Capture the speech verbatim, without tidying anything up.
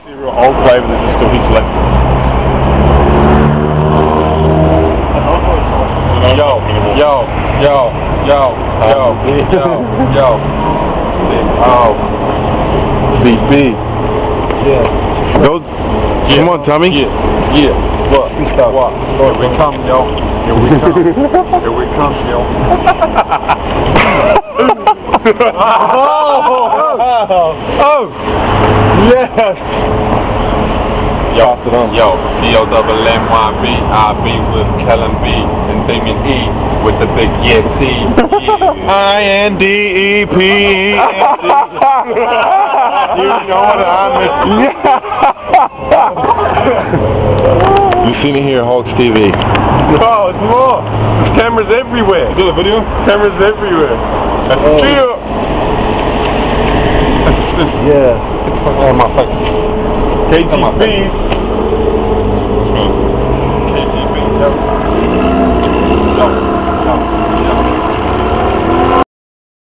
cereal, all flavors, it's just still heat selected. Yo, yo, yo, yo, yo, yo, yo. Oh. B B. Yeah. Those. Yeah. Come on, Tommy. Yeah. Yeah. What? What? Here we come, yo. Here we come. Here we come, yo. oh. Oh. Yes. Yo, yo, D O double N Y B, I B with Kellen B and Damien E with the big yeah T. Yeah. I N D E P E N D. You know what I'm You've seen it here, Hawks T V. No, it's more. There's cameras everywhere. Do the video? Cameras everywhere. That's oh. Chill. Yeah. It's my face. K G B.